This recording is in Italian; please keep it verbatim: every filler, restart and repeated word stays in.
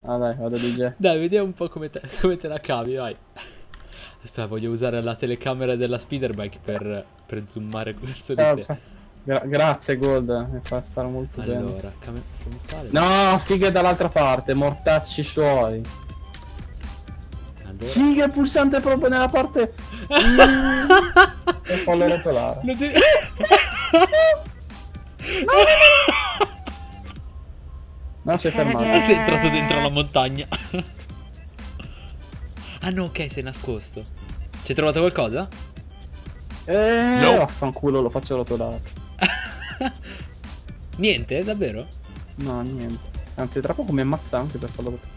Ah dai, vado di J. Dai, vediamo un po' come te, come te la cavi, vai. Aspetta, voglio usare la telecamera della speederbike per, per zoomare verso di Ciao, te. ciao. Gra- grazie Gold, mi fa stare molto bene. Allora, cam frontale. No, fighe dall'altra parte, mortacci suoi. Allora. Sì, che il pulsante è proprio nella parte... Mm. E fallo rotolare. Non devi... No, si è fermato. Ah, sei entrato dentro la montagna. Ah no, ok, sei nascosto. Ci hai trovato qualcosa? Eh, No. vaffanculo, lo faccio rotolare. Niente, davvero? No, niente. Anzi, tra poco mi ammazza anche per farlo rotolare.